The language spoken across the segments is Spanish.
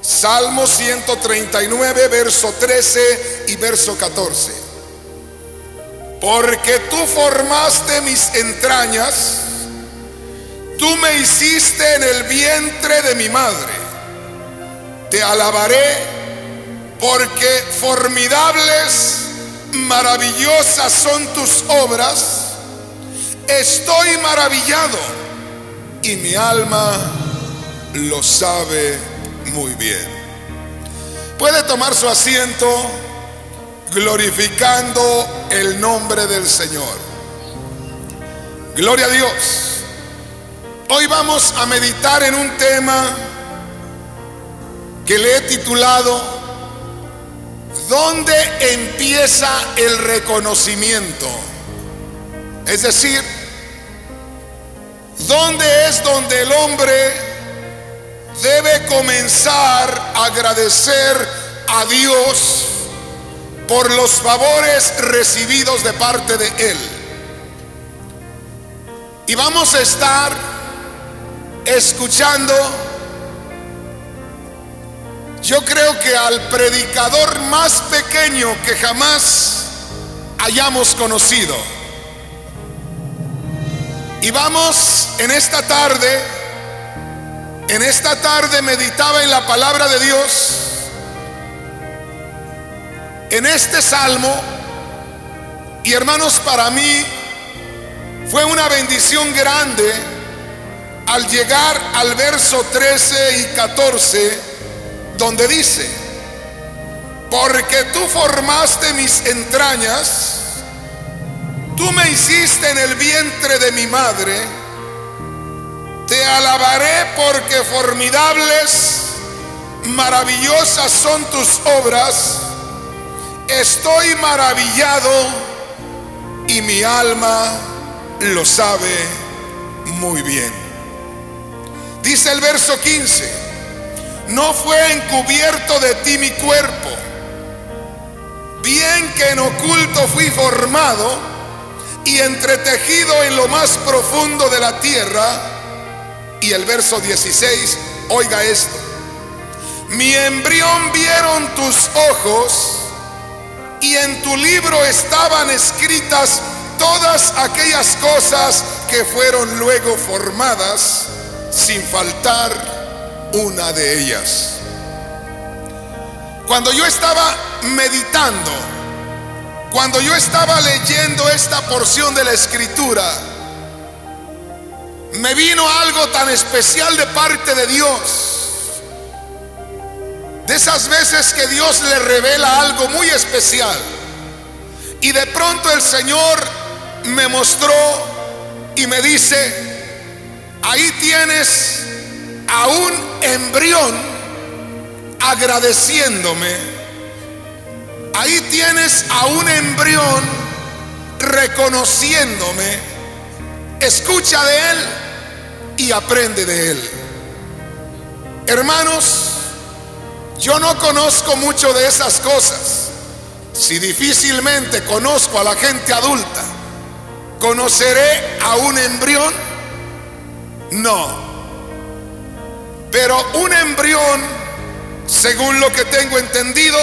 Salmo 139, verso 13 y verso 14. Porque tú formaste mis entrañas, tú me hiciste en el vientre de mi madre. Te alabaré porque formidables, maravillosas son tus obras. Estoy maravillado y mi alma lo sabe muy bien. Puede tomar su asiento glorificando el nombre del Señor. Gloria a Dios. Hoy vamos a meditar en un tema que le he titulado ¿Dónde empieza el reconocimiento? Es decir, ¿dónde es donde el hombre debe comenzar a agradecer a Dios por los favores recibidos de parte de Él? Y vamos a estar escuchando, yo creo que al predicador más pequeño que jamás hayamos conocido. Y vamos en esta tarde meditaba en la palabra de Dios, en este salmo, y hermanos, para mí fue una bendición grande al llegar al verso 13 y 14, donde dice: porque tú formaste mis entrañas, tú me hiciste en el vientre de mi madre. Te alabaré porque formidables, maravillosas son tus obras. Estoy maravillado y mi alma lo sabe muy bien. Dice el verso 15: no fue encubierto de ti mi cuerpo, bien que en oculto fui formado y entretejido en lo más profundo de la tierra. Y el verso 16, oiga esto: mi embrión vieron tus ojos, y en tu libro estaban escritas todas aquellas cosas que fueron luego formadas, sin faltar una de ellas. Cuando yo estaba meditando, cuando yo estaba leyendo esta porción de la Escritura, me vino algo tan especial de parte de Dios. De esas veces que Dios le revela algo muy especial, y de pronto el Señor me mostró y me dice: ahí tienes a un embrión agradeciéndome. Ahí tienes a un embrión reconociéndome. Escucha de él y aprende de él. Hermanos, yo no conozco mucho de esas cosas. Si difícilmente conozco a la gente adulta, ¿conoceré a un embrión? No. Pero un embrión, según lo que tengo entendido,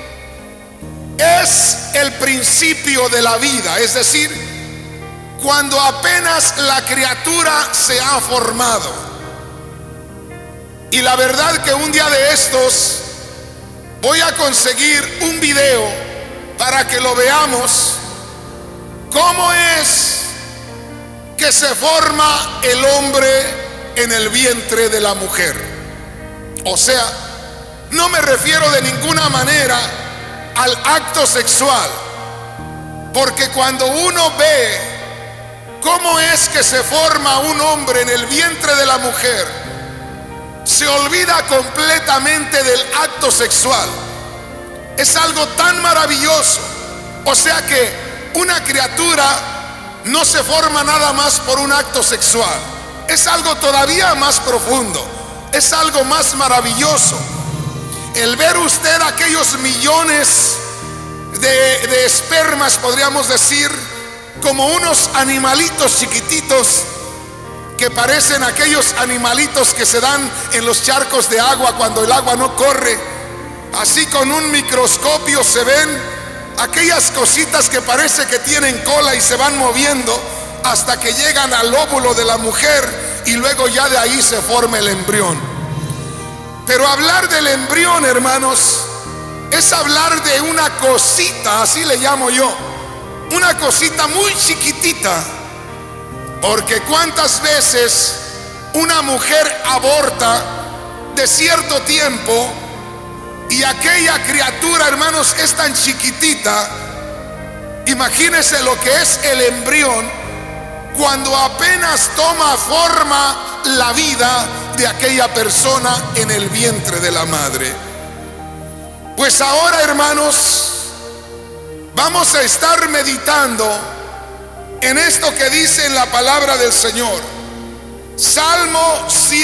es el principio de la vida. Es decir, cuando apenas la criatura se ha formado. Y la verdad que un día de estos voy a conseguir un video para que lo veamos, cómo es que se forma el hombre en el vientre de la mujer. O sea, no me refiero de ninguna manera al acto sexual, porque cuando uno ve cómo es que se forma un hombre en el vientre de la mujer, se olvida completamente del acto sexual. Es algo tan maravilloso. O sea que una criatura no se forma nada más por un acto sexual. Es algo todavía más profundo, es algo más maravilloso. El ver usted aquellos millones de espermas, podríamos decir, como unos animalitos chiquititos que parecen aquellos animalitos que se dan en los charcos de agua cuando el agua no corre. Así con un microscopio se ven aquellas cositas que parece que tienen cola y se van moviendo hasta que llegan al óvulo de la mujer, y luego ya de ahí se forma el embrión. Pero hablar del embrión, hermanos, es hablar de una cosita, así le llamo yo, una cosita muy chiquitita. Porque cuántas veces una mujer aborta de cierto tiempo y aquella criatura, hermanos, es tan chiquitita. Imagínense lo que es el embrión cuando apenas toma forma la vida de aquella persona en el vientre de la madre. Pues ahora, hermanos, vamos a estar meditando en esto que dice en la palabra del Señor. Salmo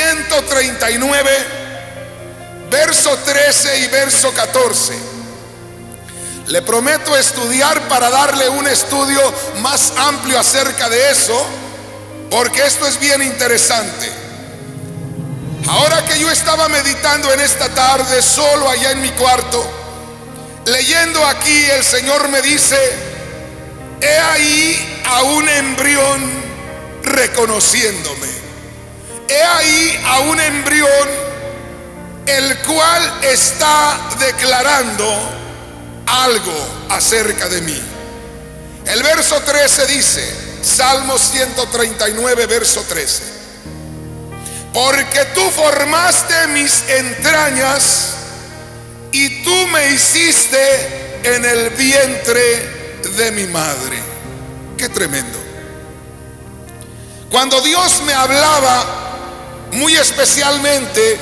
139, verso 13 y verso 14. Le prometo estudiar para darle un estudio más amplio acerca de eso, porque esto es bien interesante. Ahora que yo estaba meditando en esta tarde solo allá en mi cuarto, leyendo aquí, el Señor me dice: he ahí a un embrión reconociéndome. He ahí a un embrión el cual está declarando algo acerca de mí. El verso 13 dice, Salmo 139, verso 13: porque tú formaste mis entrañas y tú me hiciste en el vientre de mi madre. Qué tremendo. Cuando Dios me hablaba, muy especialmente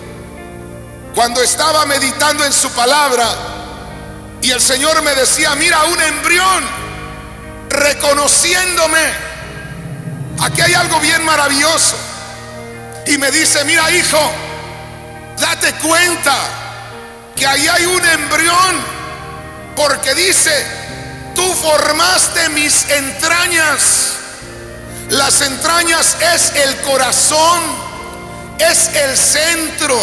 cuando estaba meditando en su palabra, y el Señor me decía: mira, un embrión reconociéndome. Aquí hay algo bien maravilloso. Y me dice: mira, hijo, date cuenta que ahí hay un embrión, porque dice: tú formaste mis entrañas. Las entrañas es el corazón, es el centro,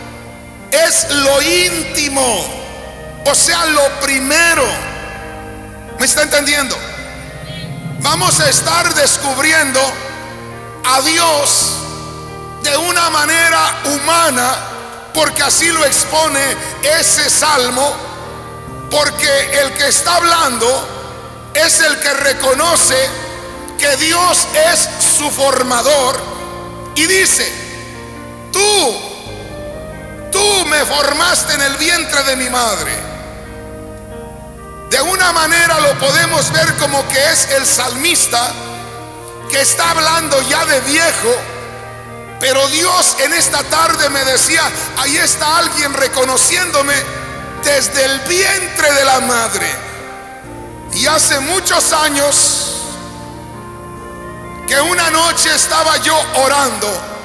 es lo íntimo, o sea, lo primero. ¿Me está entendiendo? Vamos a estar descubriendo a Dios de una manera humana, porque así lo expone ese salmo. Porque el que está hablando es el que reconoce que Dios es su formador, y dice: tú me formaste en el vientre de mi madre. De una manera lo podemos ver como que es el salmista que está hablando ya de viejo, pero Dios en esta tarde me decía: ahí está alguien reconociéndome desde el vientre de la madre. Y hace muchos años que una noche estaba yo orando,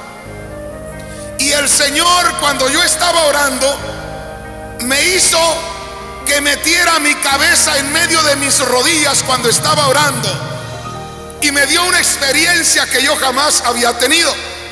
y el Señor, cuando yo estaba orando, me hizo que metiera mi cabeza en medio de mis rodillas cuando estaba orando, y me dio una experiencia que yo jamás había tenido.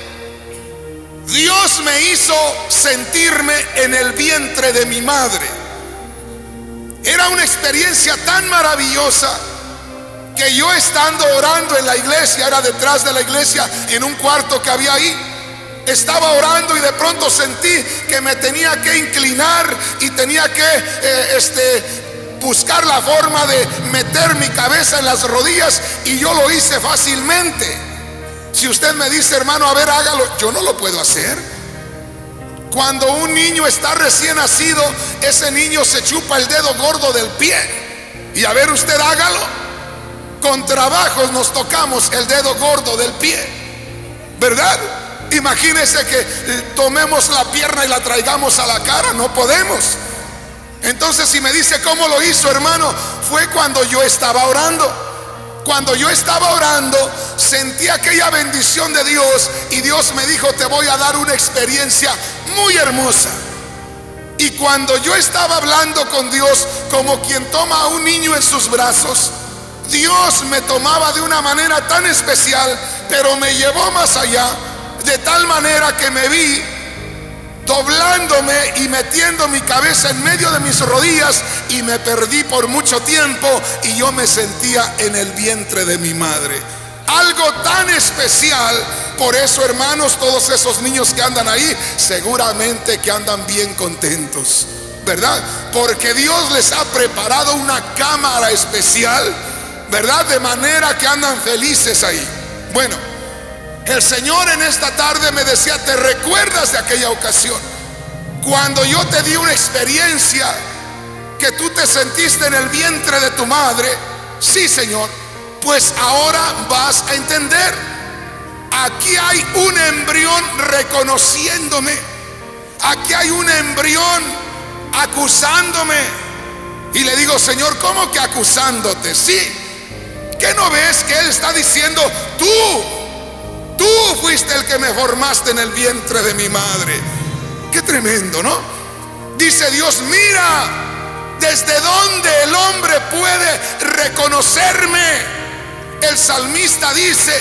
Dios me hizo sentirme en el vientre de mi madre. Era una experiencia tan maravillosa que yo, estando orando en la iglesia, era detrás de la iglesia, en un cuarto que había ahí, estaba orando y de pronto sentí que me tenía que inclinar y tenía que buscar la forma de meter mi cabeza en las rodillas, y yo lo hice fácilmente. Si usted me dice: hermano, a ver, hágalo, yo no lo puedo hacer. Cuando un niño está recién nacido, ese niño se chupa el dedo gordo del pie, y a ver, usted hágalo. Con trabajos nos tocamos el dedo gordo del pie, ¿verdad? Imagínese que tomemos la pierna y la traigamos a la cara, no podemos. Entonces, si me dice cómo lo hizo, hermano, fue cuando yo estaba orando. Cuando yo estaba orando, sentí aquella bendición de Dios, y Dios me dijo: te voy a dar una experiencia muy hermosa. Y cuando yo estaba hablando con Dios, como quien toma a un niño en sus brazos, Dios me tomaba de una manera tan especial pero me llevó más allá, de tal manera que me vi doblándome y metiendo mi cabeza en medio de mis rodillas, y me perdí por mucho tiempo, y yo me sentía en el vientre de mi madre. Algo tan especial. Por eso, hermanos, todos esos niños que andan ahí seguramente que andan bien contentos, ¿verdad? Porque Dios les ha preparado una cámara especial, ¿verdad? De manera que andan felices ahí. Bueno, el Señor en esta tarde me decía: ¿te recuerdas de aquella ocasión cuando yo te di una experiencia que tú te sentiste en el vientre de tu madre? Sí, Señor. Pues ahora vas a entender. Aquí hay un embrión reconociéndome. Aquí hay un embrión acusándome. Y le digo: Señor, ¿cómo que acusándote? Sí. ¿Qué no ves que Él está diciendo: Tú fuiste el que me formaste en el vientre de mi madre? Qué tremendo, ¿no? Dice Dios: mira, ¿desde dónde el hombre puede reconocerme? El salmista dice: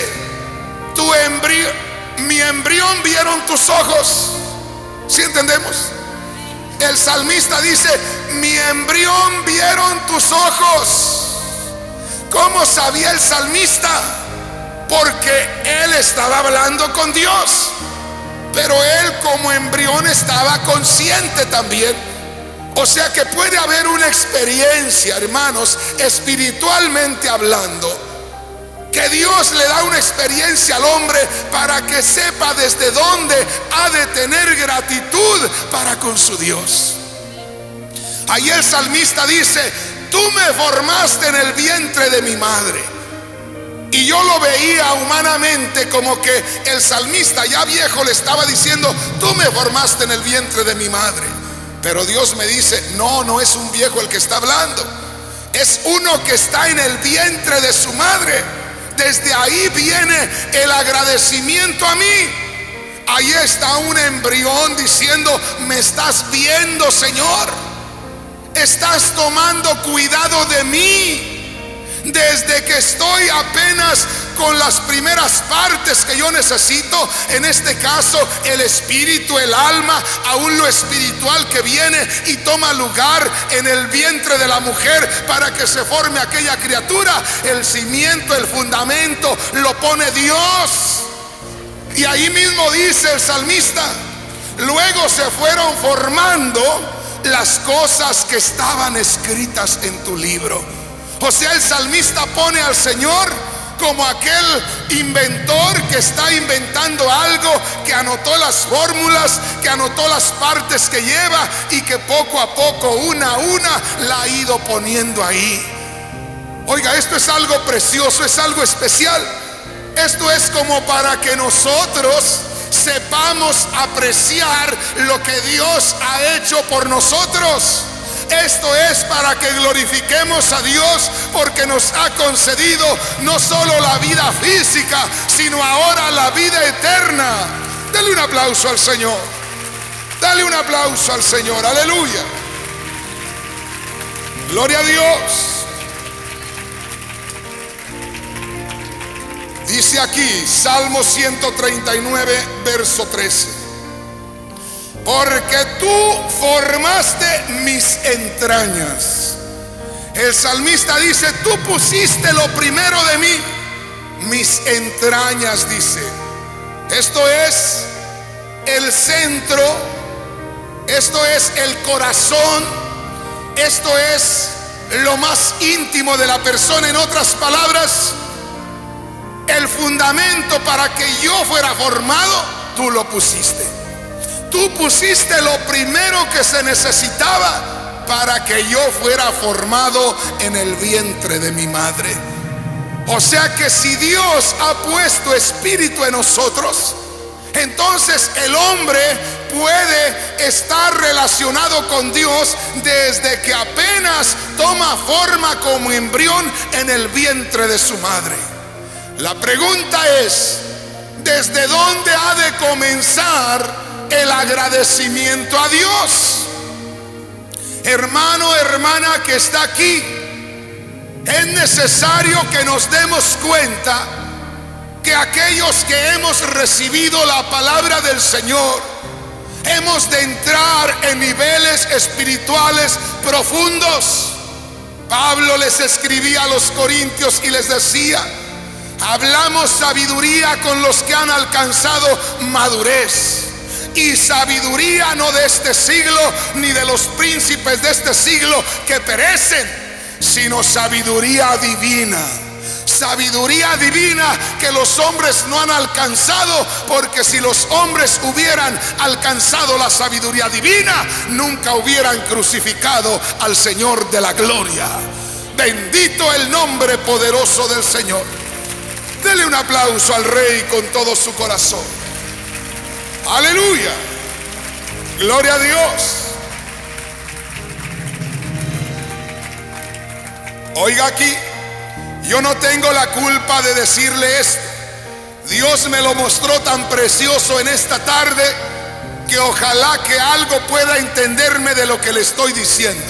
mi embrión vieron tus ojos. ¿Sí entendemos? El salmista dice: mi embrión vieron tus ojos. ¿Cómo sabía el salmista? Porque él estaba hablando con Dios, pero él como embrión estaba consciente también. O sea que puede haber una experiencia, hermanos, espiritualmente hablando, que Dios le da una experiencia al hombre para que sepa desde dónde ha de tener gratitud para con su Dios. Ahí el salmista dice: tú me formaste en el vientre de mi madre. Y yo lo veía humanamente como que el salmista ya viejo le estaba diciendo: tú me formaste en el vientre de mi madre. Pero Dios me dice: no es un viejo el que está hablando, es uno que está en el vientre de su madre. Desde ahí viene el agradecimiento a mí. Ahí está un embrión diciendo: me estás viendo, Señor, estás tomando cuidado de mí. Desde que estoy apenas con las primeras partes que yo necesito, en este caso el espíritu, el alma, aún lo espiritual que viene y toma lugar en el vientre de la mujer para que se forme aquella criatura, el cimiento, el fundamento lo pone Dios. Y ahí mismo dice el salmista: luego se fueron formando las cosas que estaban escritas en tu libro. O sea, el salmista pone al Señor como aquel inventor que está inventando algo, que anotó las fórmulas, que anotó las partes que lleva y que poco a poco, una a una, la ha ido poniendo ahí. Oiga, esto es algo precioso, es algo especial. Esto es como para que nosotros sepamos apreciar lo que Dios ha hecho por nosotros. Esto es para que glorifiquemos a Dios, porque nos ha concedido no solo la vida física, sino ahora la vida eterna. Dale un aplauso al Señor. Dale un aplauso al Señor. Aleluya. Gloria a Dios. Dice aquí, Salmo 139, verso 13. Porque tú formaste mis entrañas. El salmista dice: tú pusiste lo primero de mí, mis entrañas, dice. Esto es el centro, esto es el corazón, esto es lo más íntimo de la persona. En otras palabras, el fundamento para que yo fuera formado, tú lo pusiste. Tú pusiste lo primero que se necesitaba para que yo fuera formado en el vientre de mi madre. O sea que si Dios ha puesto espíritu en nosotros, entonces el hombre puede estar relacionado con Dios desde que apenas toma forma como embrión en el vientre de su madre. La pregunta es: ¿desde dónde ha de comenzar el agradecimiento a Dios? Hermano, hermana que está aquí, es necesario que nos demos cuenta que aquellos que hemos recibido la palabra del Señor, hemos de entrar en niveles espirituales profundos. Pablo les escribía a los corintios y les decía: hablamos sabiduría con los que han alcanzado madurez, y sabiduría no de este siglo, ni de los príncipes de este siglo que perecen, sino sabiduría divina. Sabiduría divina que los hombres no han alcanzado, porque si los hombres hubieran alcanzado la sabiduría divina, nunca hubieran crucificado al Señor de la gloria. Bendito el nombre poderoso del Señor. Dele un aplauso al Rey con todo su corazón. Aleluya. Gloria a Dios. Oiga aquí, yo no tengo la culpa de decirle esto. Dios me lo mostró tan precioso en esta tarde que ojalá que algo pueda entenderme de lo que le estoy diciendo.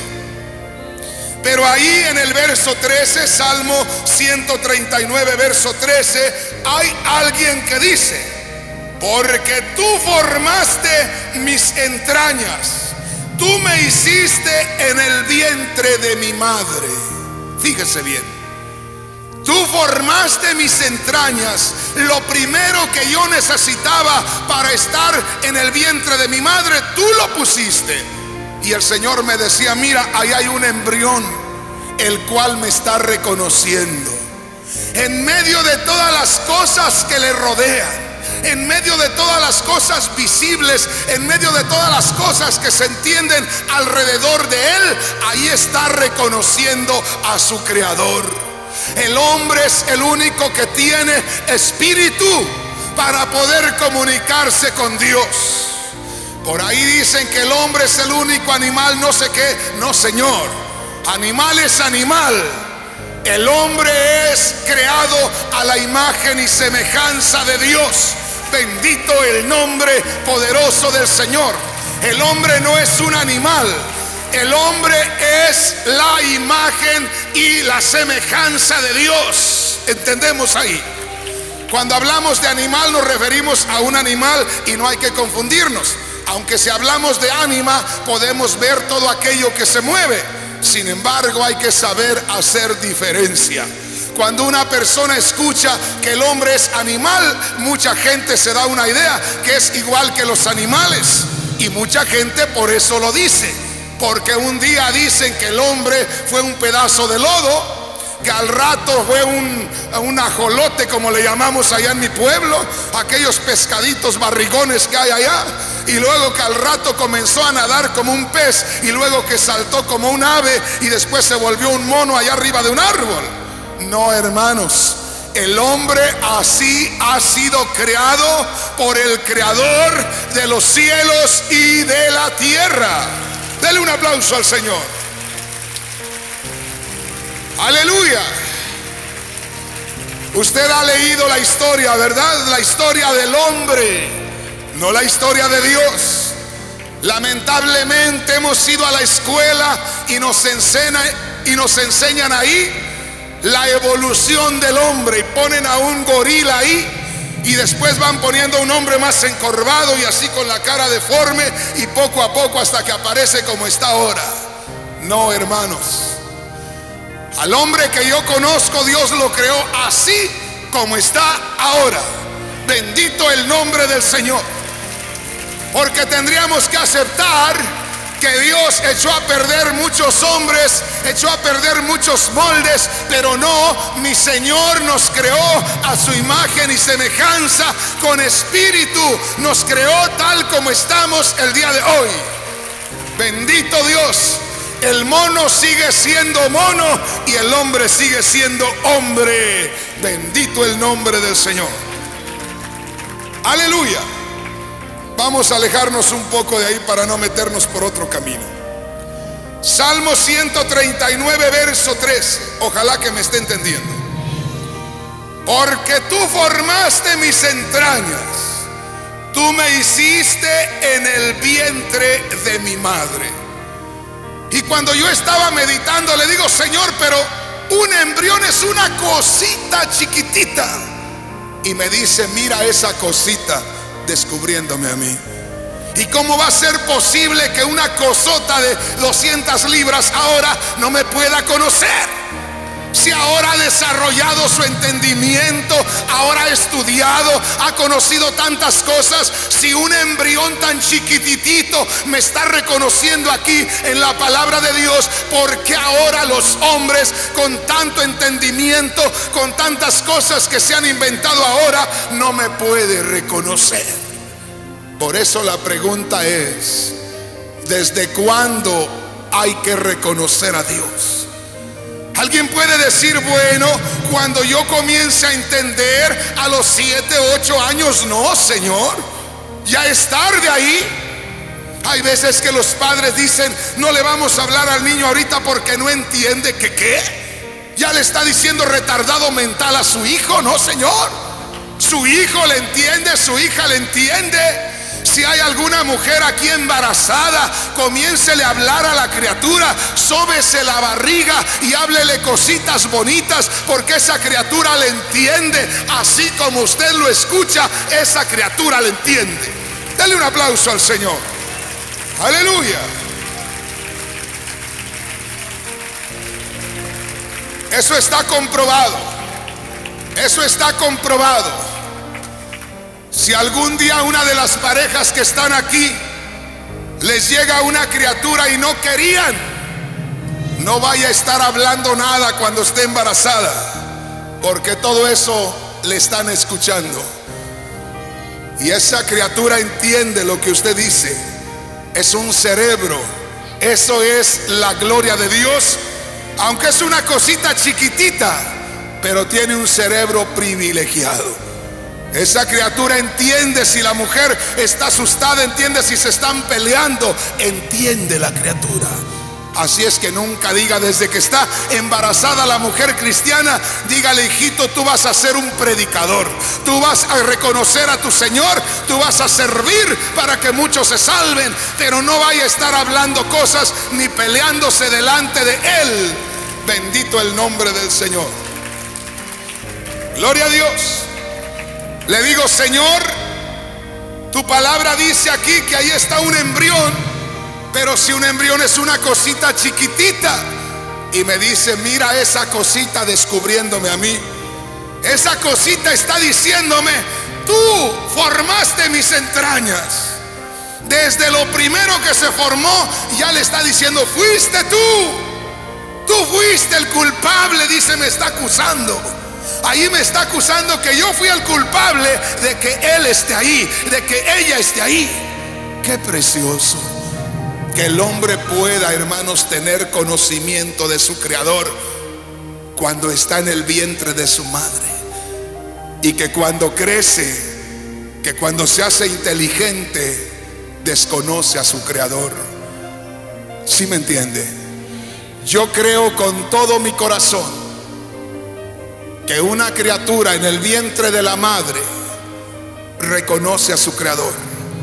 Pero ahí en el verso 13, Salmo 139, verso 13, hay alguien que dice: porque tú formaste mis entrañas, tú me hiciste en el vientre de mi madre. Fíjese bien. Tú formaste mis entrañas. Lo primero que yo necesitaba para estar en el vientre de mi madre, tú lo pusiste. Y el Señor me decía: mira, ahí hay un embrión, el cual me está reconociendo. En medio de todas las cosas que le rodean, en medio de todas las cosas visibles, en medio de todas las cosas que se entienden alrededor de él, ahí está reconociendo a su Creador. El hombre es el único que tiene espíritu para poder comunicarse con Dios. Por ahí dicen que el hombre es el único animal, no sé qué. No, señor. Animal es animal. El hombre es creado a la imagen y semejanza de Dios. Bendito el nombre poderoso del Señor. El hombre no es un animal. El hombre es la imagen y la semejanza de Dios. ¿Entendemos ahí? Cuando hablamos de animal nos referimos a un animal y no hay que confundirnos. Aunque si hablamos de ánima podemos ver todo aquello que se mueve. Sin embargo, hay que saber hacer diferencia. Cuando una persona escucha que el hombre es animal, mucha gente se da una idea que es igual que los animales. Y mucha gente por eso lo dice. Porque un día dicen que el hombre fue un pedazo de lodo, que al rato fue un ajolote, como le llamamos allá en mi pueblo, aquellos pescaditos barrigones que hay allá, y luego que al rato comenzó a nadar como un pez, y luego que saltó como un ave, y después se volvió un mono allá arriba de un árbol. No, hermanos, el hombre así ha sido creado por el Creador de los cielos y de la tierra. Dele un aplauso al Señor. Aleluya. Usted ha leído la historia, ¿verdad? La historia del hombre, no la historia de Dios. Lamentablemente hemos ido a la escuela y nos enseñan ahí la evolución del hombre, y ponen a un gorila ahí, y después van poniendo a un hombre más encorvado y así con la cara deforme, y poco a poco hasta que aparece como está ahora. No, hermanos. Al hombre que yo conozco, Dios lo creó así como está ahora. Bendito el nombre del Señor. Porque tendríamos que aceptar que Dios echó a perder muchos hombres, echó a perder muchos moldes, pero no, mi Señor nos creó a su imagen y semejanza con espíritu, nos creó tal como estamos el día de hoy. Bendito Dios. El mono sigue siendo mono y el hombre sigue siendo hombre. Bendito el nombre del Señor. Aleluya. Vamos a alejarnos un poco de ahí para no meternos por otro camino. Salmo 139, verso 13. Ojalá que me esté entendiendo. Porque tú formaste mis entrañas, tú me hiciste en el vientre de mi madre. Y cuando yo estaba meditando, le digo: Señor, pero un embrión es una cosita chiquitita. y me dice, mira esa cosita, descubriéndome a mí. ¿Y cómo va a ser posible que una cosota de 200 libras ahora no me pueda conocer? Si ahora ha desarrollado su entendimiento, ahora ha estudiado, ha conocido tantas cosas. Si un embrión tan chiquititito me está reconociendo aquí en la palabra de Dios, ¿por qué ahora los hombres con tanto entendimiento, con tantas cosas que se han inventado ahora, no me puede reconocer? Por eso la pregunta es, ¿desde cuándo hay que reconocer a Dios? Alguien puede decir, bueno, cuando yo comience a entender, a los 7, 8 años. No, Señor, ya es tarde ahí. Hay veces que los padres dicen, no le vamos a hablar al niño ahorita porque no entiende. que ¿qué? Ya le está diciendo retardado mental a su hijo. No, Señor, su hijo le entiende, su hija le entiende. Si hay alguna mujer aquí embarazada, comiéncele a hablar a la criatura, sóbese la barriga y háblele cositas bonitas, porque esa criatura le entiende. Así como usted lo escucha, esa criatura le entiende. Dale un aplauso al Señor. Aleluya. Eso está comprobado. Eso está comprobado. Si algún día una de las parejas que están aquí les llega una criatura y no querían, no vaya a estar hablando nada cuando esté embarazada, porque todo eso le están escuchando. Y esa criatura entiende lo que usted dice. Es un cerebro. Eso es la gloria de Dios. Aunque es una cosita chiquitita, pero tiene un cerebro privilegiado. Esa criatura entiende si la mujer está asustada, entiende si se están peleando, entiende la criatura. Así es que nunca diga, desde que está embarazada la mujer cristiana, dígale, hijito, tú vas a ser un predicador, tú vas a reconocer a tu Señor, tú vas a servir para que muchos se salven, pero no vaya a estar hablando cosas ni peleándose delante de Él. Bendito el nombre del Señor. Gloria a Dios. Le digo, Señor, tu palabra dice aquí que ahí está un embrión, pero si un embrión es una cosita chiquitita, y me dice, mira esa cosita, descubriéndome a mí. Esa cosita está diciéndome, tú formaste mis entrañas. Desde lo primero que se formó, ya le está diciendo, fuiste tú fuiste el culpable. Dice, me está acusando. Ahí me está acusando que yo fui el culpable de que él esté ahí, de que ella esté ahí. Qué precioso que el hombre pueda, hermanos, tener conocimiento de su Creador cuando está en el vientre de su madre, y que cuando crece, que cuando se hace inteligente, desconoce a su Creador. ¿Sí me entiende? Yo creo con todo mi corazón que una criatura en el vientre de la madre reconoce a su Creador.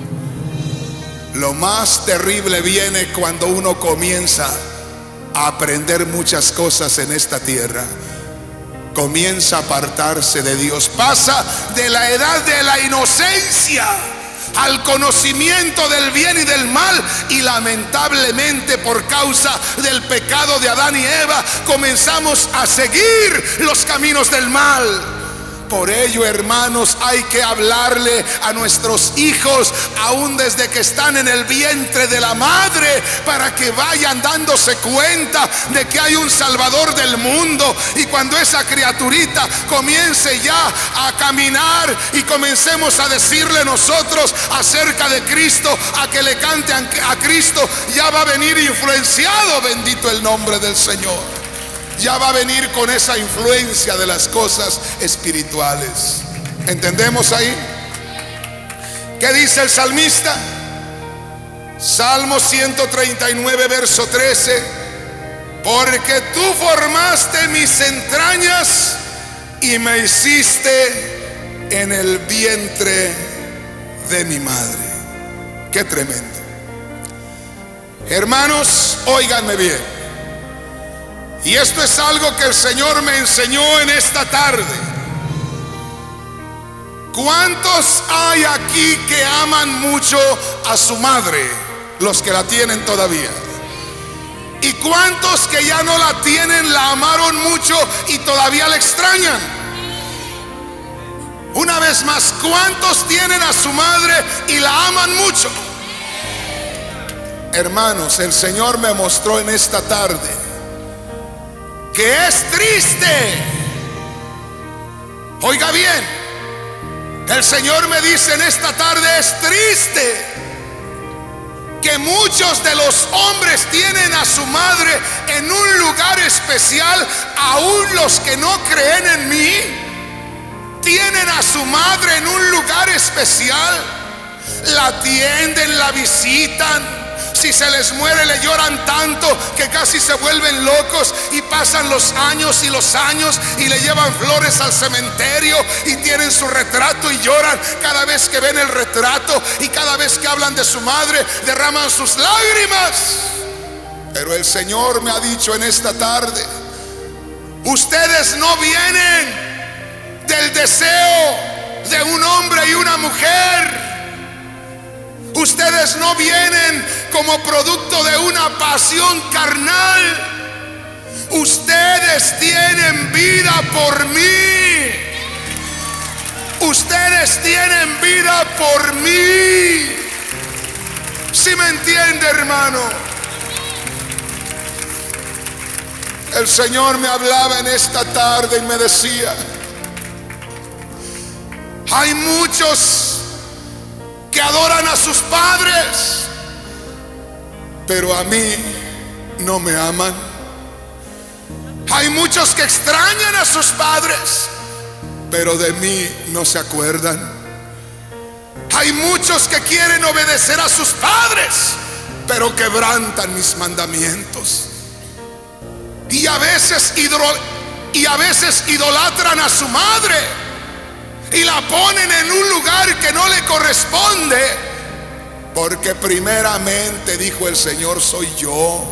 Lo más terrible viene cuando uno comienza a aprender muchas cosas en esta tierra. Comienza a apartarse de Dios. Pasa de la edad de la inocencia al conocimiento del bien y del mal, y lamentablemente por causa del pecado de Adán y Eva comenzamos a seguir los caminos del mal. Por ello, hermanos, hay que hablarle a nuestros hijos aún desde que están en el vientre de la madre, para que vayan dándose cuenta de que hay un Salvador del mundo. Y cuando esa criaturita comience ya a caminar y comencemos a decirle nosotros acerca de Cristo, a que le cante a Cristo, ya va a venir influenciado, bendito el nombre del Señor. Ya va a venir con esa influencia de las cosas espirituales. ¿Entendemos ahí? ¿Qué dice el salmista? Salmo 139, verso 13. Porque tú formaste mis entrañas y me hiciste en el vientre de mi madre. Qué tremendo. Hermanos, óiganme bien. Y esto es algo que el Señor me enseñó en esta tarde. ¿Cuántos hay aquí que aman mucho a su madre? Los que la tienen todavía. ¿Y cuántos que ya no la tienen, la amaron mucho y todavía la extrañan? Una vez más, ¿cuántos tienen a su madre y la aman mucho? Hermanos, el Señor me mostró en esta tarde que es triste. Oiga bien, el Señor me dice en esta tarde: es triste que muchos de los hombres tienen a su madre en un lugar especial. Aún los que no creen en mí tienen a su madre en un lugar especial. La atienden, la visitan. Si se les muere, le lloran tanto que casi se vuelven locos, y pasan los años y le llevan flores al cementerio y tienen su retrato y lloran cada vez que ven el retrato, y cada vez que hablan de su madre derraman sus lágrimas. Pero el Señor me ha dicho en esta tarde: ustedes no vienen del deseo de un hombre y una mujer. Ustedes no vienen como producto de una pasión carnal. Ustedes tienen vida por mí. Ustedes tienen vida por mí. ¿Sí me entiende, hermano? El Señor me hablaba en esta tarde y me decía: hay muchos que adoran a sus padres, pero a mí no me aman. Hay muchos que extrañan a sus padres, pero de mí no se acuerdan. Hay muchos que quieren obedecer a sus padres, pero quebrantan mis mandamientos. Y a veces idolatran a su madre y la ponen en un lugar que no le corresponde, porque primeramente, dijo el Señor, soy yo.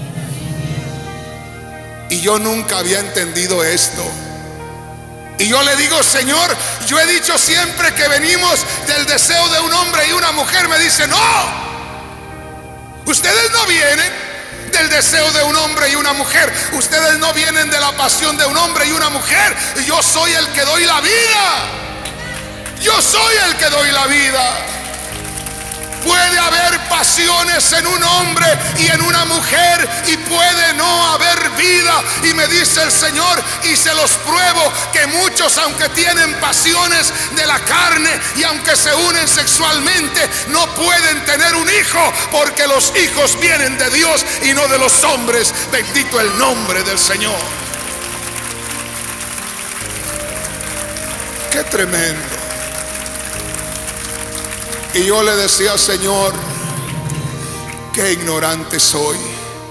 Y yo nunca había entendido esto. Y yo le digo: Señor, yo he dicho siempre que venimos del deseo de un hombre y una mujer. Me dice: no, ustedes no vienen del deseo de un hombre y una mujer. Ustedes no vienen de la pasión de un hombre y una mujer. Yo soy el que doy la vida. Yo soy el que doy la vida. Puede haber pasiones en un hombre y en una mujer, y puede no haber vida. Y me dice el Señor, y se los pruebo, que muchos, aunque tienen pasiones de la carne y aunque se unen sexualmente, no pueden tener un hijo, porque los hijos vienen de Dios y no de los hombres. Bendito el nombre del Señor. Qué tremendo. Y yo le decía: Señor, qué ignorante soy.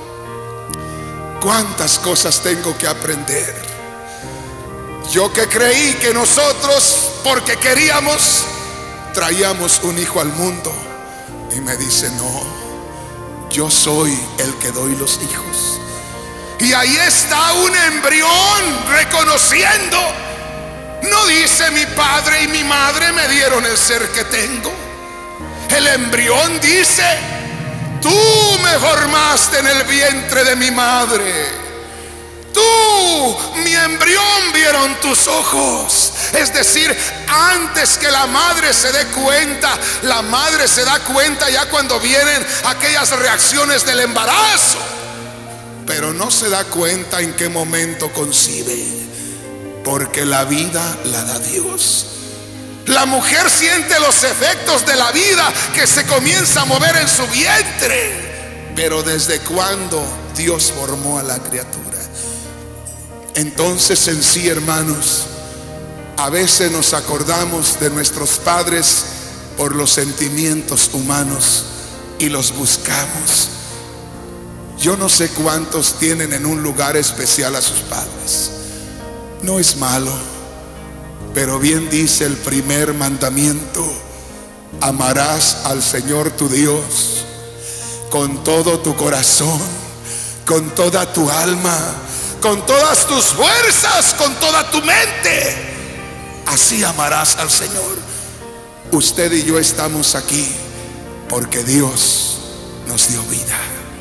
Cuántas cosas tengo que aprender. Yo que creí que nosotros, porque queríamos, traíamos un hijo al mundo. Y me dice: no, yo soy el que doy los hijos. Y ahí está un embrión reconociendo. No dice: mi padre y mi madre me dieron el ser que tengo. El embrión dice: tú me formaste en el vientre de mi madre. Tú, mi embrión, vieron tus ojos. Es decir, antes que la madre se dé cuenta, la madre se da cuenta ya cuando vienen aquellas reacciones del embarazo, pero no se da cuenta en qué momento concibe, porque la vida la da Dios. La mujer siente los efectos de la vida que se comienza a mover en su vientre. Pero ¿desde cuándo Dios formó a la criatura? Entonces, en sí, hermanos, a veces nos acordamos de nuestros padres por los sentimientos humanos y los buscamos. Yo no sé cuántos tienen en un lugar especial a sus padres. No es malo, pero bien dice el primer mandamiento: amarás al Señor tu Dios con todo tu corazón, con toda tu alma, con todas tus fuerzas, con toda tu mente. así amarás al Señor. Usted y yo estamos aquí porque Dios nos dio vida.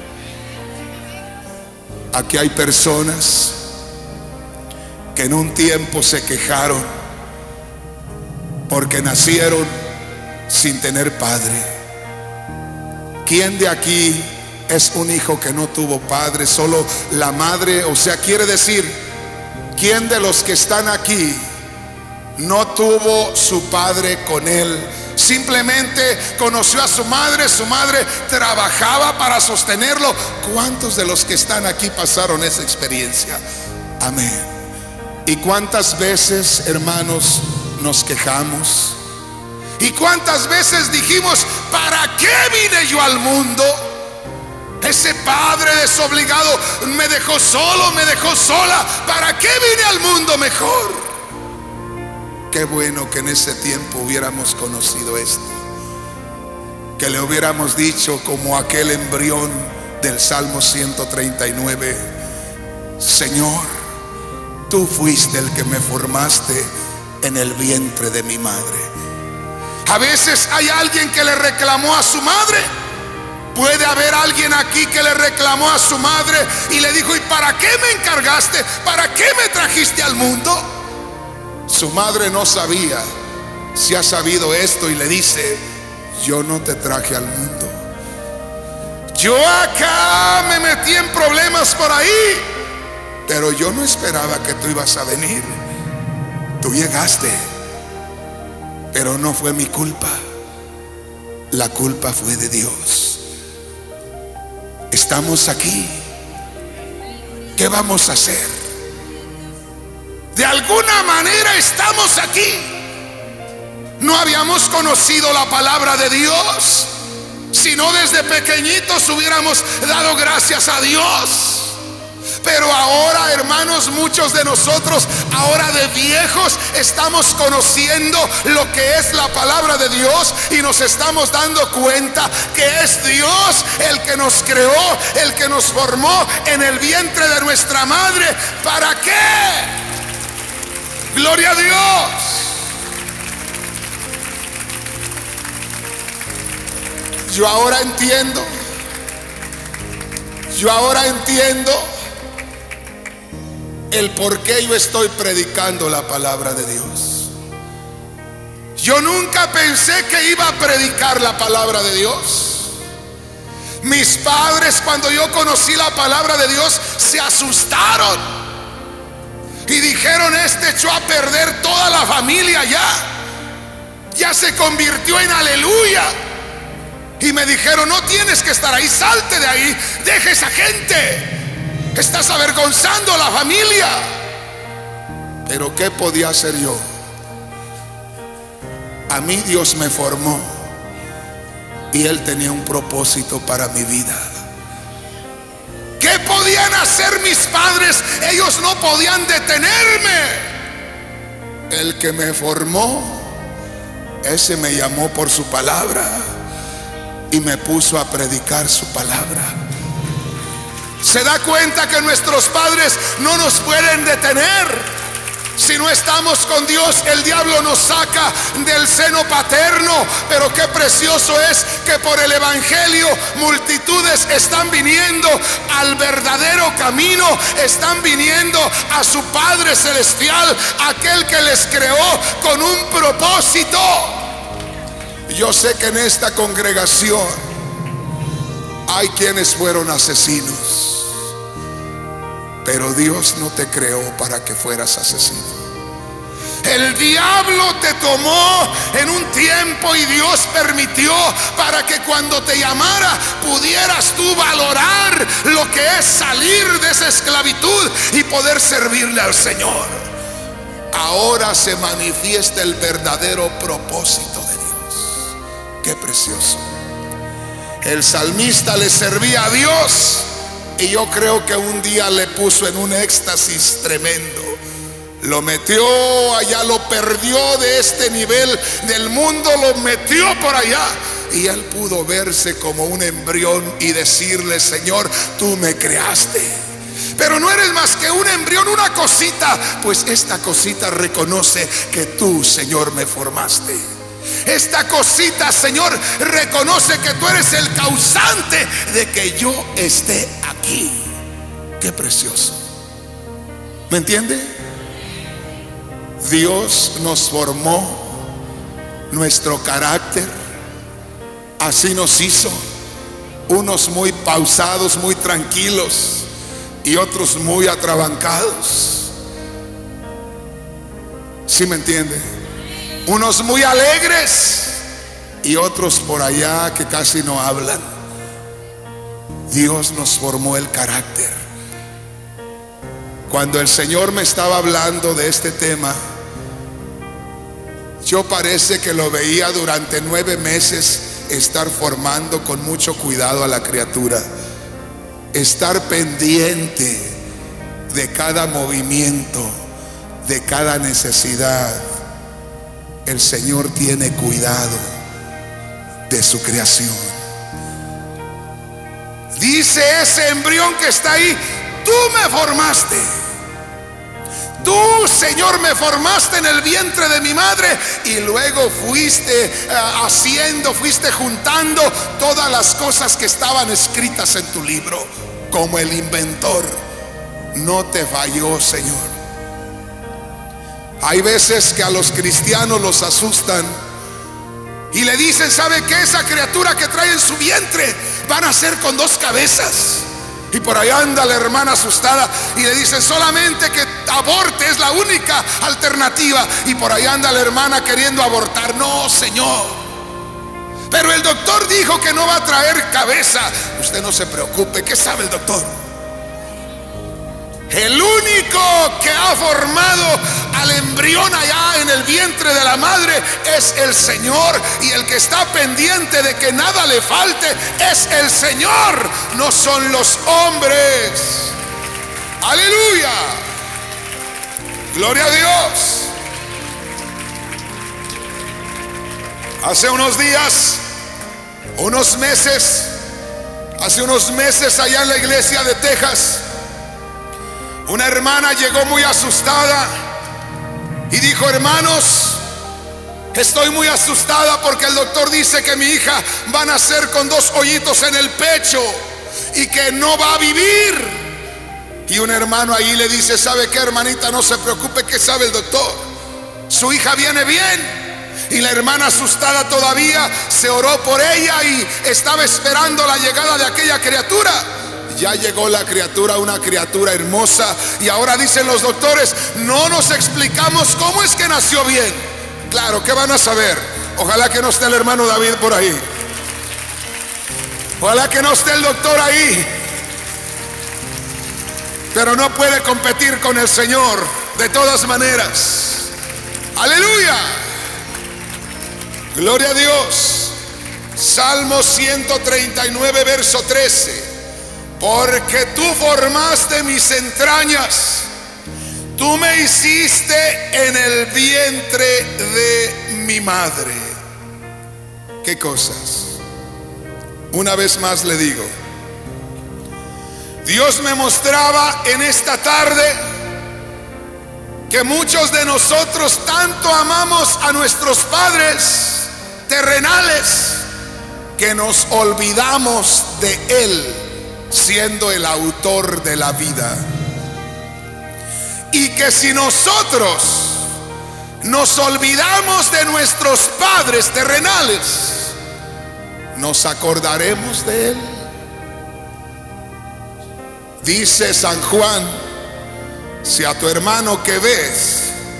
Aquí hay personas que en un tiempo se quejaron porque nacieron sin tener padre. ¿Quién de aquí es un hijo que no tuvo padre, solo la madre? O sea, quiere decir, ¿quién de los que están aquí no tuvo su padre con él? Simplemente conoció a su madre trabajaba para sostenerlo. ¿Cuántos de los que están aquí pasaron esa experiencia? Amén. ¿Y cuántas veces, hermanos, nos quejamos? ¿Y cuántas veces dijimos, ¿para qué vine yo al mundo? Ese padre desobligado me dejó solo, me dejó sola. ¿Para qué vine al mundo mejor? Qué bueno que en ese tiempo hubiéramos conocido esto, que le hubiéramos dicho como aquel embrión del Salmo 139: Señor, tú fuiste el que me formaste en el vientre de mi madre. A veces hay alguien que le reclamó a su madre. Puede haber alguien aquí que le reclamó a su madre y le dijo: ¿y para qué me encargaste? ¿Para qué me trajiste al mundo? Su madre no sabía. Si ha sabido esto y le dice: yo no te traje al mundo, yo acá me metí en problemas por ahí, pero yo no esperaba que tú ibas a venir. Tú llegaste, pero no fue mi culpa. La culpa fue de Dios. Estamos aquí. ¿Qué vamos a hacer? De alguna manera estamos aquí. No habíamos conocido la palabra de Dios. Si no, desde pequeñitos hubiéramos dado gracias a Dios. Pero ahora, hermanos, muchos de nosotros, ahora de viejos, estamos conociendo lo que es la palabra de Dios y nos estamos dando cuenta que es Dios el que nos creó, el que nos formó en el vientre de nuestra madre. ¿Para qué? Gloria a Dios. Yo ahora entiendo el por qué yo estoy predicando la palabra de Dios. Yo nunca pensé que iba a predicar la palabra de Dios. Mis padres, cuando yo conocí la palabra de Dios, se asustaron y dijeron: este echó a perder toda la familia ya se convirtió en aleluya. Y me dijeron: no tienes que estar ahí, salte de ahí, deja esa gente, estás avergonzando a la familia. Pero ¿qué podía hacer yo? A mí Dios me formó y Él tenía un propósito para mi vida. ¿Qué podían hacer mis padres? Ellos no podían detenerme. El que me formó, ese me llamó por su palabra y me puso a predicar su palabra. ¿Se da cuenta que nuestros padres no nos pueden detener? Si no estamos con Dios, el diablo nos saca del seno paterno. Pero qué precioso es que por el evangelio multitudes están viniendo al verdadero camino, están viniendo a su Padre Celestial, aquel que les creó con un propósito. Yo sé que en esta congregación hay quienes fueron asesinos, pero Dios no te creó para que fueras asesino. El diablo te tomó en un tiempo y Dios permitió para que cuando te llamara pudieras tú valorar lo que es salir de esa esclavitud y poder servirle al Señor. Ahora se manifiesta el verdadero propósito de Dios. Qué precioso. El salmista le servía a Dios y yo creo que un día le puso en un éxtasis tremendo. Lo metió allá, lo perdió de este nivel del mundo, lo metió por allá. Y él pudo verse como un embrión y decirle: Señor, tú me creaste, pero no eres más que un embrión, una cosita. Pues esta cosita reconoce que tú, Señor, me formaste. Esta cosita, Señor, reconoce que tú eres el causante de que yo esté aquí. Qué precioso. ¿Me entiende? Dios nos formó nuestro carácter, así nos hizo. Unos muy pausados, muy tranquilos, y otros muy atrabancados. ¿Sí me entiende? Unos muy alegres y otros por allá que casi no hablan. Dios nos formó el carácter. Cuando el Señor me estaba hablando de este tema, yo parece que lo veía durante 9 meses estar formando con mucho cuidado a la criatura, estar pendiente de cada movimiento, de cada necesidad. El Señor tiene cuidado de su creación. Dice ese embrión que está ahí: tú me formaste. Tú, Señor, me formaste en el vientre de mi madre, y luego fuiste fuiste juntando todas las cosas que estaban escritas en tu libro. Como el inventor, no te falló, Señor. Hay veces que a los cristianos los asustan y le dicen: ¿sabe qué? Esa criatura que trae en su vientre van a ser con 2 cabezas. Y por ahí anda la hermana asustada y le dicen: solamente que aborte, es la única alternativa. Y por ahí anda la hermana queriendo abortar. No, Señor, pero el doctor dijo que no va a traer cabeza. Usted no se preocupe. ¿Qué sabe el doctor? El único que ha formado al embrión allá en el vientre de la madre es el Señor, y el que está pendiente de que nada le falte es el Señor, no son los hombres. Aleluya, gloria a Dios. Hace unos días, hace unos meses allá en la iglesia de Texas, una hermana llegó muy asustada y dijo: hermanos, estoy muy asustada porque el doctor dice que mi hija va a nacer con 2 hoyitos en el pecho y que no va a vivir. Y un hermano ahí le dice: ¿sabe qué, hermanita? No se preocupe. ¿Qué sabe el doctor? Su hija viene bien. Y la hermana, asustada todavía, se oró por ella y estaba esperando la llegada de aquella criatura. Ya llegó la criatura, una criatura hermosa. Y ahora dicen los doctores: no nos explicamos cómo es que nació bien. Claro, ¿qué van a saber? Ojalá que no esté el hermano David por ahí. Ojalá que no esté el doctor ahí. Pero no puede competir con el Señor de todas maneras. Aleluya, gloria a Dios. Salmo 139, verso 13. Porque tú formaste mis entrañas, tú me hiciste en el vientre de mi madre. ¿Qué cosas? Una vez más le digo, Dios me mostraba en esta tarde que muchos de nosotros tanto amamos a nuestros padres terrenales que nos olvidamos de Él, siendo el autor de la vida. Y que si nosotros nos olvidamos de nuestros padres terrenales, nos acordaremos de Él. Dice San Juan: si a tu hermano que ves,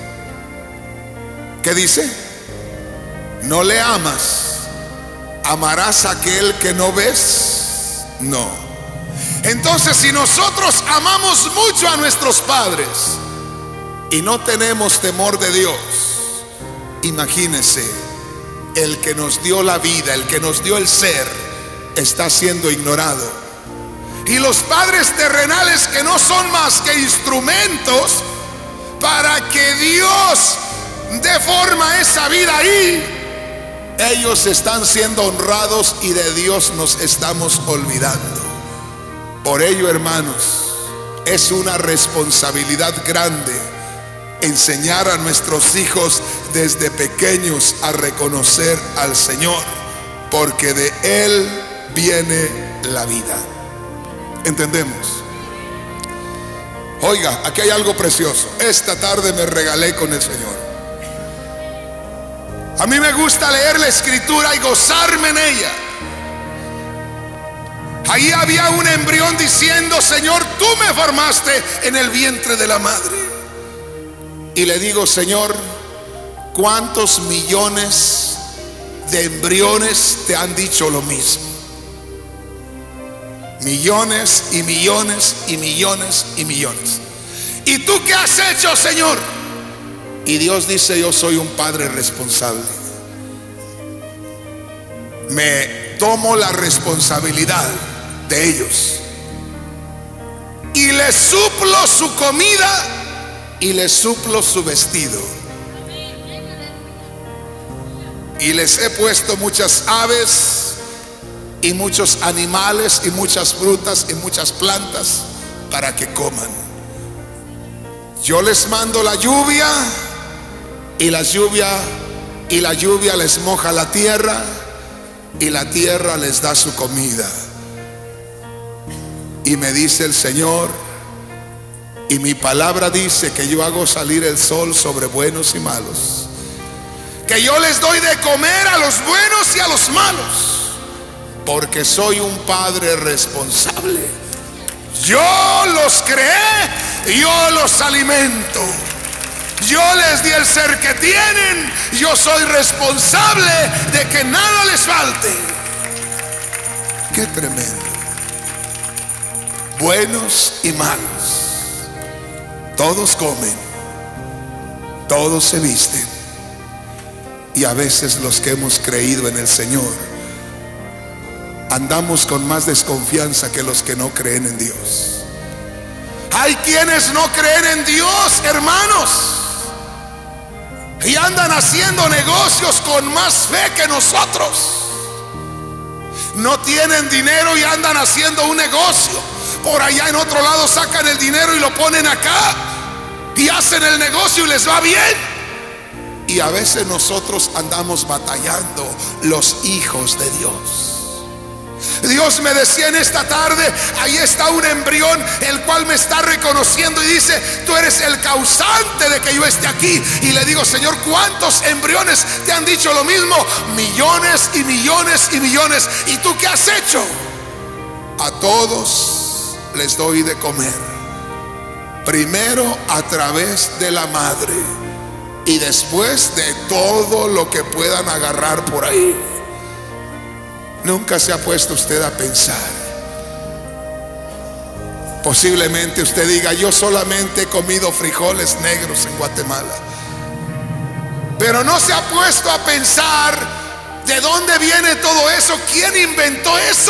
¿qué dice? No le amas, ¿amarás a aquel que no ves? No. Entonces, si nosotros amamos mucho a nuestros padres y no tenemos temor de Dios, imagínense, el que nos dio la vida, el que nos dio el ser, está siendo ignorado. Y los padres terrenales, que no son más que instrumentos para que Dios dé forma a esa vida ahí, ellos están siendo honrados y de Dios nos estamos olvidando. Por ello, hermanos, Es una responsabilidad grande enseñar a nuestros hijos desde pequeños a reconocer al Señor, porque de Él viene la vida. ¿Entendemos? Oiga, aquí hay algo precioso. Esta tarde me regalé con el Señor. A mí me gusta leer la Escritura y gozarme en ella. Ahí había un embrión diciendo: Señor, tú me formaste en el vientre de la madre. Y le digo: Señor, ¿cuántos millones de embriones te han dicho lo mismo? Millones y millones y millones y millones. ¿Y tú qué has hecho, Señor? Y Dios dice: yo soy un padre responsable. Me tomo la responsabilidad de ellos y les suplo su comida y les suplo su vestido. Y les he puesto muchas aves y muchos animales y muchas frutas y muchas plantas para que coman. Yo les mando la lluvia y la lluvia les moja la tierra y la tierra les da su comida. Y me dice el Señor, y mi palabra dice que yo hago salir el sol sobre buenos y malos, que yo les doy de comer a los buenos y a los malos, porque soy un padre responsable. Yo los creé, yo los alimento, yo les di el ser que tienen, yo soy responsable de que nada les falte. Qué tremendo. Buenos y malos, todos comen, todos se visten. Y a veces los que hemos creído en el Señor andamos con más desconfianza que los que no creen en Dios. Hay quienes no creen en Dios, hermanos, y andan haciendo negocios con más fe que nosotros. No tienen dinero y andan haciendo un negocio. Por allá en otro lado sacan el dinero y lo ponen acá y hacen el negocio y les va bien. Y a veces nosotros andamos batallando, los hijos de Dios. Dios me decía en esta tarde: ahí está un embrión el cual me está reconociendo y dice: tú eres el causante de que yo esté aquí. Y le digo: Señor, ¿cuántos embriones te han dicho lo mismo? Millones y millones y millones. ¿Y tú qué has hecho? A todos les doy de comer, primero a través de la madre y después de todo lo que puedan agarrar por ahí. ¿Nunca se ha puesto usted a pensar? Posiblemente usted diga: yo solamente he comido frijoles negros en Guatemala. Pero no se ha puesto a pensar de dónde viene todo eso. ¿Quién inventó eso?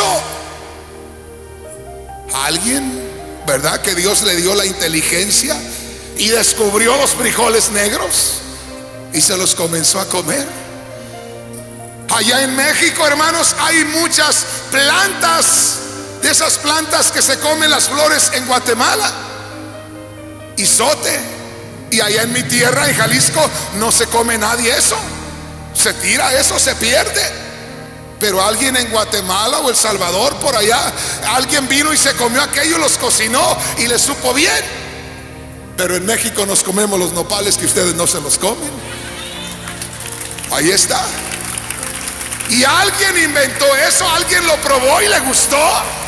Alguien, ¿verdad? Que Dios le dio la inteligencia y descubrió los frijoles negros y se los comenzó a comer. Allá en México, hermanos, hay muchas plantas, de esas plantas que se comen las flores en Guatemala, izote. Y allá en mi tierra, en Jalisco, no se come nadie eso. Se tira eso, se pierde. Pero alguien en Guatemala o El Salvador, por allá, alguien vino y se comió aquello, los cocinó y les supo bien. Pero en México nos comemos los nopales que ustedes no se los comen. Ahí está. Y alguien inventó eso, alguien lo probó y le gustó.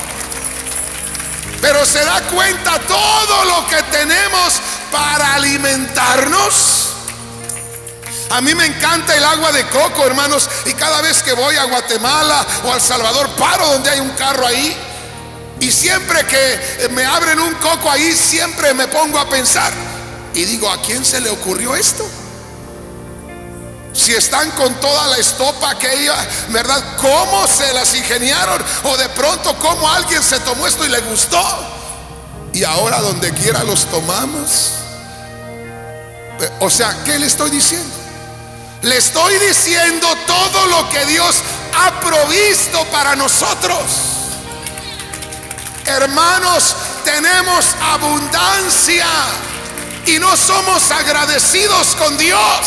Pero se da cuenta todo lo que tenemos para alimentarnos. A mí me encanta el agua de coco, hermanos, y cada vez que voy a Guatemala o a El Salvador paro donde hay un carro ahí, y siempre que me abren un coco ahí, siempre me pongo a pensar y digo: ¿a quién se le ocurrió esto? Si están con toda la estopa aquella, ¿verdad? ¿Cómo se las ingeniaron? O de pronto, ¿cómo alguien se tomó esto y le gustó? Y ahora donde quiera los tomamos. O sea, ¿qué le estoy diciendo? Le estoy diciendo todo lo que Dios ha provisto para nosotros. Hermanos, tenemos abundancia y no somos agradecidos con Dios.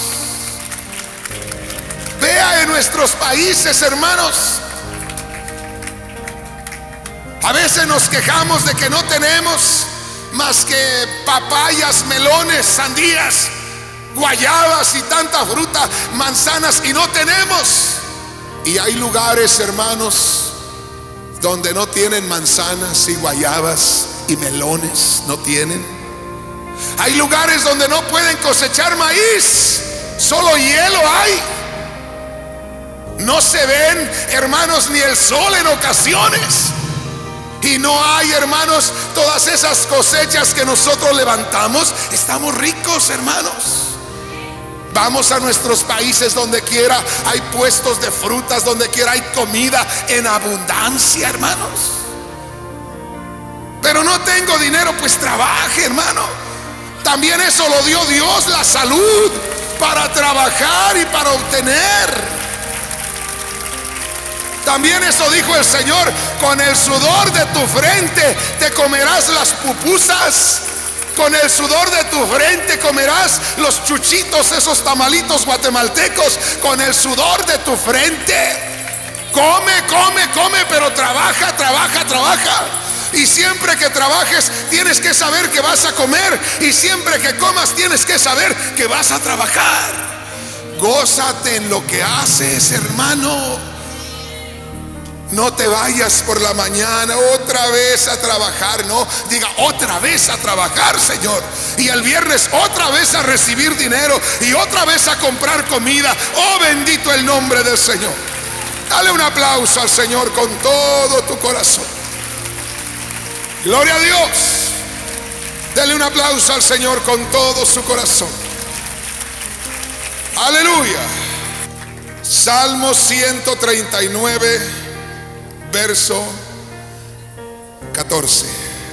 Vea en nuestros países, hermanos, a veces nos quejamos de que no tenemos más que papayas, melones, sandías, guayabas y tanta fruta, manzanas, y no tenemos. Y hay lugares, hermanos, donde no tienen manzanas y guayabas y melones, no tienen. Hay lugares donde no pueden cosechar maíz, solo hielo hay. No se ven, hermanos, ni el sol en ocasiones. Y no hay, hermanos, todas esas cosechas que nosotros levantamos. Estamos ricos, hermanos. Vamos a nuestros países, donde quiera hay puestos de frutas, donde quiera hay comida en abundancia, hermanos. Pero no tengo dinero, pues trabaje, hermano. También eso lo dio Dios, la salud, para trabajar y para obtener. También eso dijo el Señor: con el sudor de tu frente te comerás las pupusas. Con el sudor de tu frente comerás los chuchitos, esos tamalitos guatemaltecos. Con el sudor de tu frente. Come, come, come, pero trabaja, trabaja, trabaja. Y siempre que trabajes tienes que saber que vas a comer. Y siempre que comas tienes que saber que vas a trabajar. Gózate en lo que haces, hermano. No te vayas por la mañana otra vez a trabajar, no. Diga: otra vez a trabajar, Señor. Y el viernes otra vez a recibir dinero. Y otra vez a comprar comida. Oh, bendito el nombre del Señor. Dale un aplauso al Señor con todo tu corazón. Gloria a Dios. Dale un aplauso al Señor con todo su corazón. Aleluya. Salmo 139, verso 14.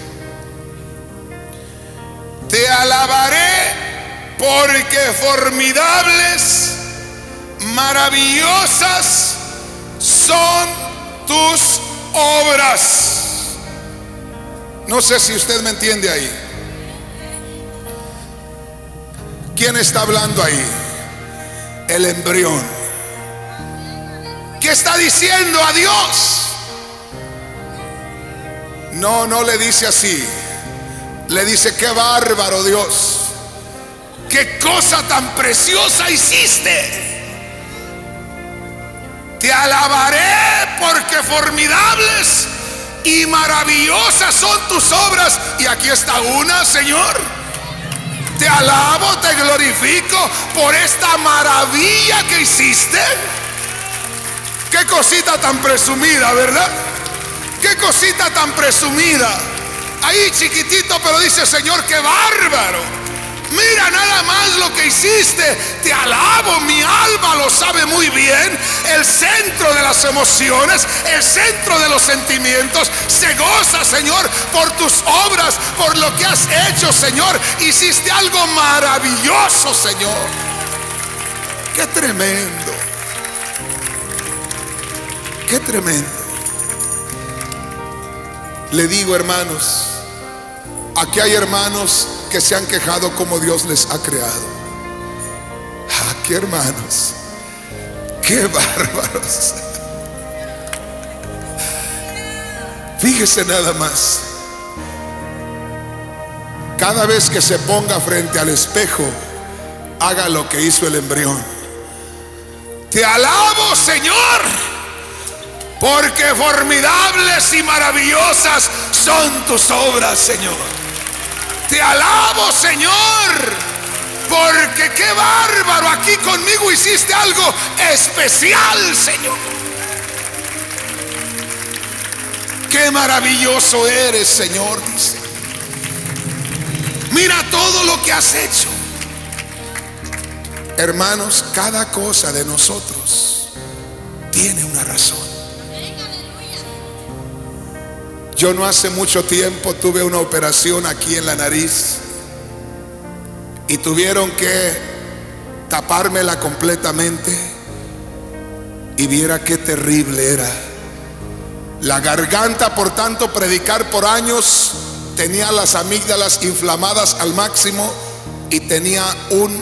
Te alabaré porque formidables, maravillosas son tus obras. No sé si usted me entiende ahí. ¿Quién está hablando ahí? El embrión. ¿Qué está diciendo a Dios? No, no le dice así. Le dice: qué bárbaro, Dios. Qué cosa tan preciosa hiciste. Te alabaré porque formidables y maravillosas son tus obras. Y aquí está una, Señor. Te alabo, te glorifico por esta maravilla que hiciste. Qué cosita tan presumida, ¿verdad? Qué cosita tan presumida. Ahí chiquitito, pero dice: Señor, qué bárbaro. Mira nada más lo que hiciste. Te alabo, mi alma lo sabe muy bien. El centro de las emociones, el centro de los sentimientos se goza, Señor, por tus obras, por lo que has hecho, Señor. Hiciste algo maravilloso, Señor. Qué tremendo. Qué tremendo. Le digo, hermanos, aquí hay hermanos que se han quejado como Dios les ha creado. Aquí, hermanos, qué bárbaros. Fíjese nada más. Cada vez que se ponga frente al espejo, haga lo que hizo el embrión. Te alabo, Señor, porque formidables y maravillosas son tus obras, Señor. Te alabo, Señor, porque qué bárbaro, aquí conmigo hiciste algo especial, Señor. Qué maravilloso eres, Señor, dice. Mira todo lo que has hecho. Hermanos, cada cosa de nosotros tiene una razón. Yo no hace mucho tiempo tuve una operación aquí en la nariz y tuvieron que tapármela completamente, y viera qué terrible era. La garganta, por tanto, predicar por años, tenía las amígdalas inflamadas al máximo y tenía un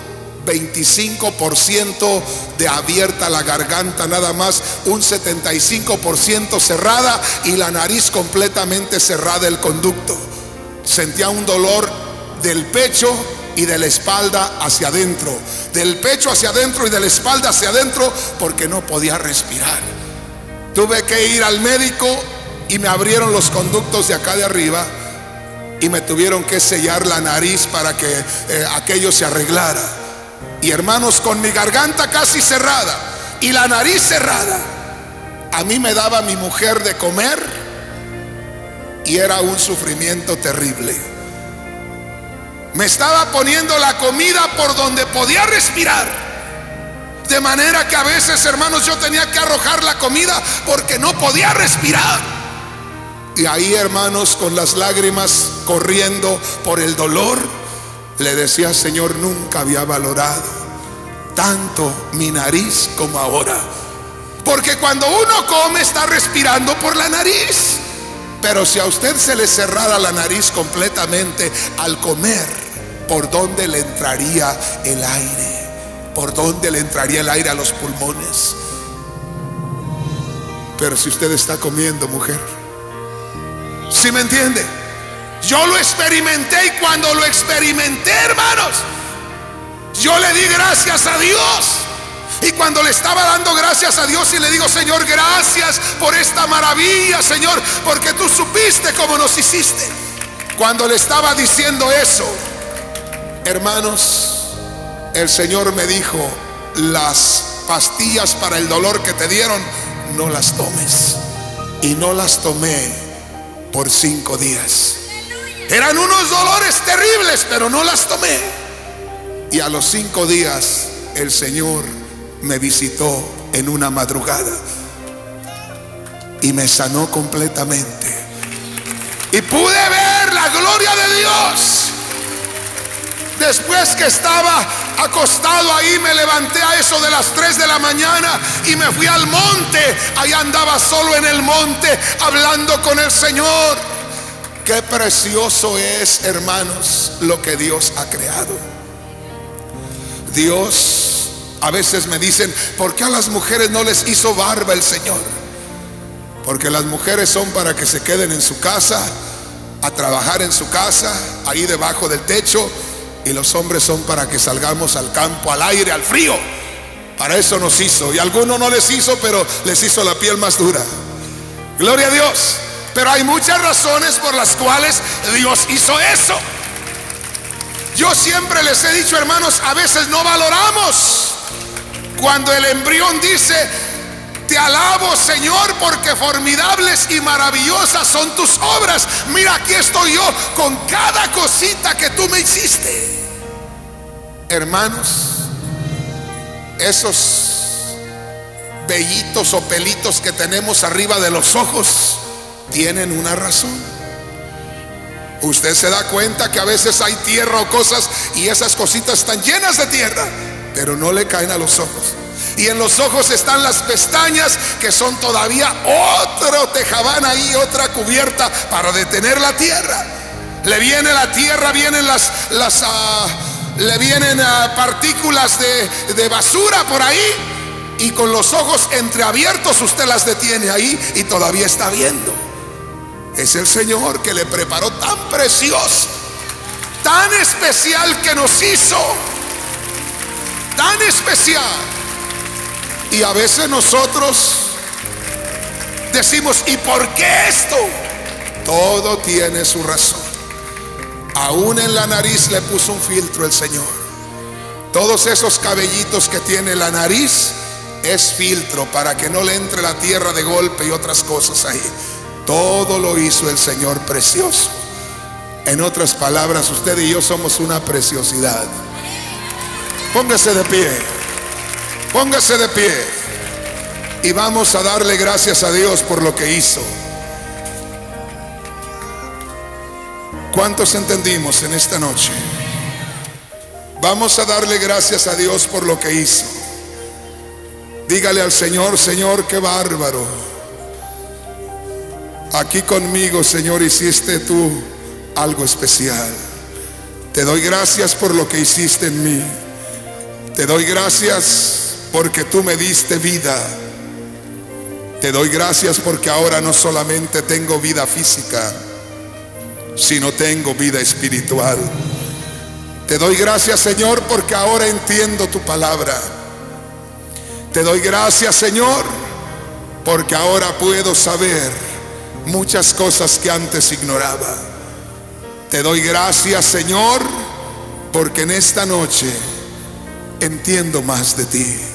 25% de abierta la garganta, nada más, un 75% cerrada y la nariz completamente cerrada, el conducto. Sentía un dolor del pecho y de la espalda hacia adentro, del pecho hacia adentro y de la espalda hacia adentro, porque no podía respirar. Tuve que ir al médico y me abrieron los conductos de acá de arriba y me tuvieron que sellar la nariz para que aquello se arreglara. Y hermanos, con mi garganta casi cerrada y la nariz cerrada, a mí me daba mi mujer de comer y era un sufrimiento terrible. Me estaba poniendo la comida por donde podía respirar, de manera que a veces, hermanos, yo tenía que arrojar la comida porque no podía respirar. Y ahí, hermanos, con las lágrimas corriendo por el dolor, le decía: Señor, nunca había valorado tanto mi nariz como ahora. Porque cuando uno come está respirando por la nariz. Pero si a usted se le cerrara la nariz completamente al comer, ¿por dónde le entraría el aire? ¿Por dónde le entraría el aire a los pulmones? Pero si usted está comiendo, mujer, ¿sí me entiende? Yo lo experimenté y cuando lo experimenté, hermanos, yo le di gracias a Dios. Y cuando le estaba dando gracias a Dios y le digo: Señor, gracias por esta maravilla, Señor, porque tú supiste cómo nos hiciste. Cuando le estaba diciendo eso, hermanos, el Señor me dijo: las pastillas para el dolor que te dieron, no las tomes. Y no las tomé por 5 días. Eran unos dolores terribles, pero no las tomé. Y a los 5 días el Señor me visitó en una madrugada y me sanó completamente. Y pude ver la gloria de Dios. Después que estaba acostado ahí, me levanté a eso de las 3 de la mañana y me fui al monte. Ahí andaba solo en el monte hablando con el Señor. Qué precioso es, hermanos, lo que Dios ha creado. Dios, a veces me dicen: ¿por qué a las mujeres no les hizo barba el Señor? Porque las mujeres son para que se queden en su casa, a trabajar en su casa, ahí debajo del techo. Y los hombres son para que salgamos al campo, al aire, al frío. Para eso nos hizo. Y a algunos no les hizo, pero les hizo la piel más dura. Gloria a Dios. Pero hay muchas razones por las cuales Dios hizo eso. Yo siempre les he dicho, hermanos, a veces no valoramos cuando el embrión dice: te alabo, Señor, porque formidables y maravillosas son tus obras. Mira, aquí estoy yo con cada cosita que tú me hiciste. Hermanos, esos vellitos o pelitos que tenemos arriba de los ojos tienen una razón. Usted se da cuenta que a veces hay tierra o cosas y esas cositas están llenas de tierra, pero no le caen a los ojos. Y en los ojos están las pestañas, que son todavía otro tejabán ahí, otra cubierta para detener la tierra. Le viene la tierra, vienen le vienen partículas de basura por ahí, y con los ojos entreabiertos usted las detiene ahí y todavía está viendo. Es el Señor que le preparó tan precioso, tan especial, que nos hizo tan especial. Y a veces nosotros decimos: ¿y por qué esto? Todo tiene su razón. Aún en la nariz le puso un filtro el Señor. Todos esos cabellitos que tiene la nariz es filtro para que no le entre la tierra de golpe y otras cosas ahí. Todo lo hizo el Señor precioso. En otras palabras, usted y yo somos una preciosidad. Póngase de pie. Póngase de pie. Y vamos a darle gracias a Dios por lo que hizo. ¿Cuántos entendimos en esta noche? Vamos a darle gracias a Dios por lo que hizo. Dígale al Señor: Señor, qué bárbaro. aquí conmigo, Señor, hiciste tú algo especial. Te doy gracias por lo que hiciste en mí. Te doy gracias porque tú me diste vida. Te doy gracias porque ahora no solamente tengo vida física, sino tengo vida espiritual. Te doy gracias, Señor, porque ahora entiendo tu palabra. Te doy gracias, Señor, porque ahora puedo saber muchas cosas que antes ignoraba. Te doy gracias, Señor, porque en esta noche entiendo más de ti.